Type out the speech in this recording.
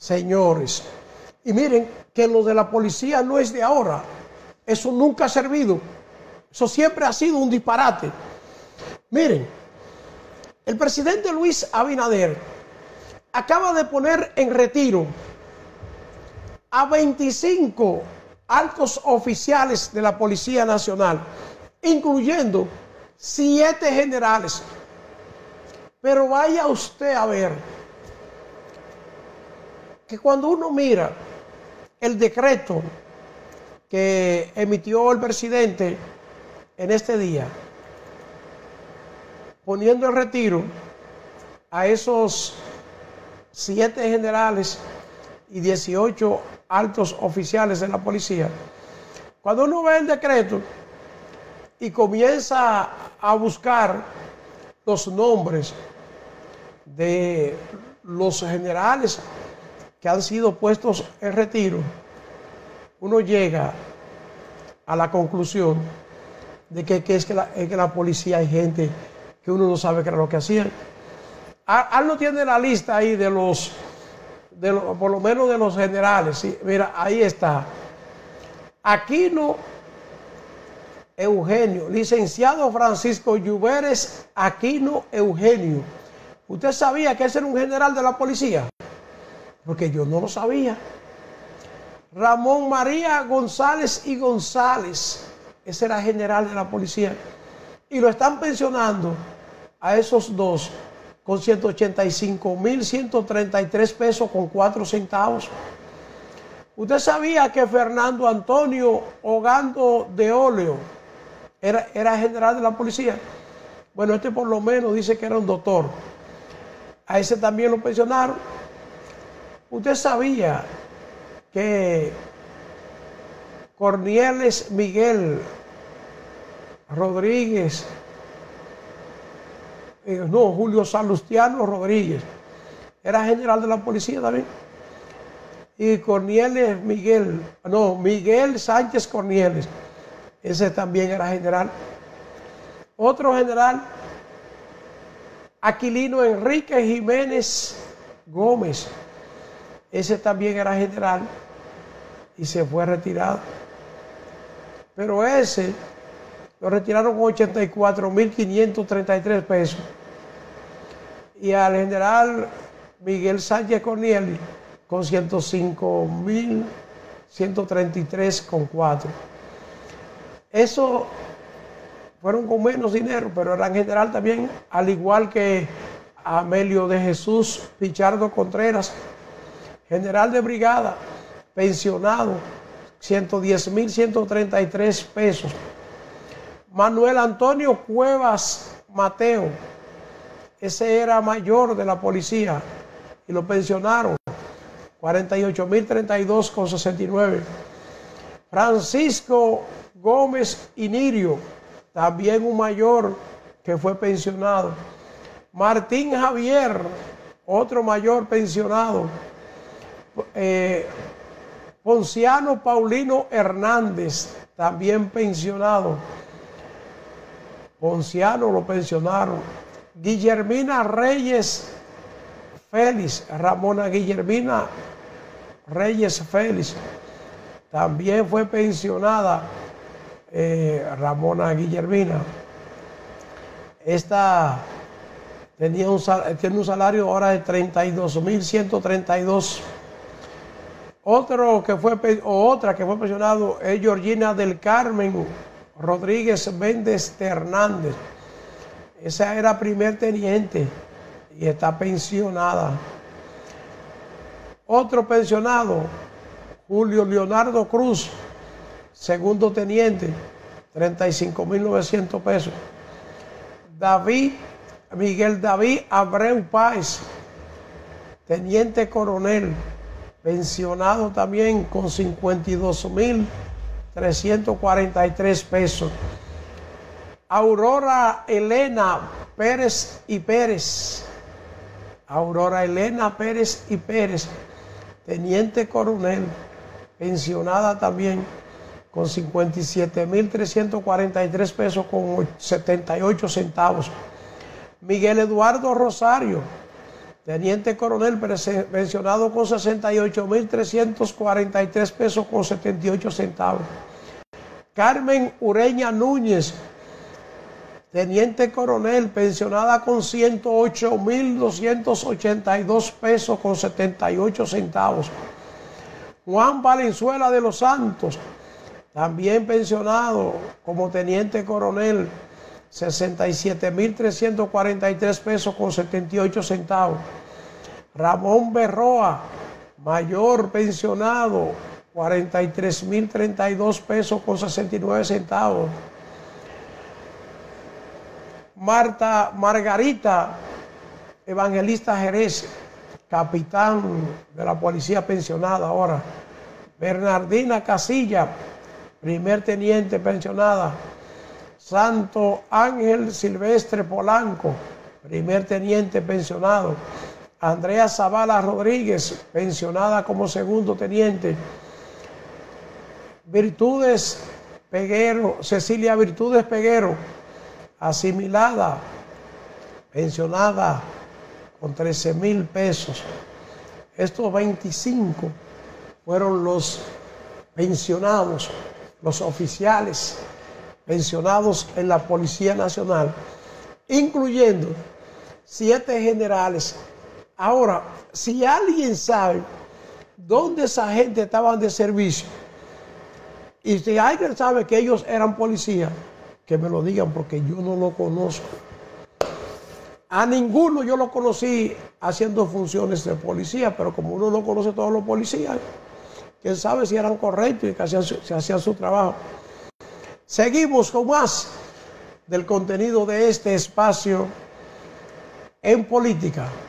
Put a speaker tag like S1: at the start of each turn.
S1: señores. Y miren que lo de la policía no es de ahora. Eso nunca ha servido. Eso siempre ha sido un disparate. Miren, el presidente Luis Abinader acaba de poner en retiro a 25 altos oficiales de la Policía Nacional, incluyendo 7 generales. Pero vaya usted a ver que cuando uno mira el decreto que emitió el presidente en este día, poniendo en retiro a esos 7 generales y 18 altos oficiales de la policía, cuando uno ve el decreto y comienza a buscar los nombres de los generales que han sido puestos en retiro, uno llega a la conclusión de que es que la policía hay gente que uno no sabe qué era lo que hacían. Él no tiene la lista ahí de los por lo menos de los generales. ¿Sí? Mira, ahí está. Aquino Eugenio, licenciado Francisco Lluveres Aquino Eugenio. ¿Usted sabía que ese era un general de la policía? Porque yo no lo sabía. Ramón María González y González, ese era general de la policía. Y lo están pensionando a esos dos con 185.133 pesos con 4 centavos. ¿Usted sabía que Fernando Antonio Ogando de Óleo era general de la policía? Bueno, este por lo menos dice que era un doctor. A ese también lo pensionaron. ¿Usted sabía que Cornieles Miguel Rodríguez, Julio Salustiano Rodríguez, era general de la policía también? Y Cornieles Miguel Sánchez Cornieles, ese también era general. Otro general, Aquilino Enrique Jiménez Gómez, ese también era general y se fue retirado. Pero ese lo retiraron con 84.533 pesos. Y al general Miguel Sánchez Cornieles con 105.133,4. Eso fueron con menos dinero, pero eran general también, al igual que Amelio de Jesús Pichardo Contreras, general de brigada, pensionado, 110.133 pesos. Manuel Antonio Cuevas Mateo, ese era mayor de la policía y lo pensionaron, 48.032,69. Francisco Gómez Inirio, también un mayor que fue pensionado. Martín Javier, otro mayor pensionado. Ponciano Paulino Hernández, también pensionado. Ponciano lo pensionaron. Guillermina Reyes Félix, Ramona Guillermina Reyes Félix, también fue pensionada. Ramona Guillermina, esta tiene un salario ahora de 32.132. Otra que fue pensionado es Georgina del Carmen Rodríguez Méndez de Hernández. Esa era primer teniente y está pensionada. Otro pensionado, Julio Leonardo Cruz, segundo teniente, 35.900 pesos. Miguel David Abreu Páez, teniente coronel, pensionado también con 52.343 pesos. Aurora Elena Pérez y Pérez. Aurora Elena Pérez y Pérez, teniente coronel, pensionada también con 57.343 pesos con 78 centavos. Miguel Eduardo Rosario, Teniente coronel pensionado con 68.343 pesos con 78 centavos. Carmen Ureña Núñez, teniente coronel, pensionada con 108.282 pesos con 78 centavos. Juan Valenzuela de los Santos, también pensionado como teniente coronel, 67.343 pesos con 78 centavos. Ramón Berroa, mayor pensionado, 43.032 pesos con 69 centavos. Margarita Evangelista Jerez, capitán de la policía pensionada ahora. Bernardina Casilla, primer teniente pensionada. Santo Ángel Silvestre Polanco, primer teniente pensionado. Andrea Zavala Rodríguez, pensionada como segundo teniente. Virtudes Peguero, Cecilia Virtudes Peguero, asimilada, pensionada con 13,000 pesos. Estos 25 fueron los pensionados, los oficiales pensionados en la Policía Nacional, incluyendo 7 generales. Ahora, si alguien sabe dónde esa gente estaban de servicio, y si alguien sabe que ellos eran policías, que me lo digan, porque yo no lo conozco. A ninguno yo lo conocí haciendo funciones de policía, pero como uno no conoce a todos los policías, quién sabe si eran correctos y que hacían su trabajo. Seguimos con más del contenido de este espacio en política.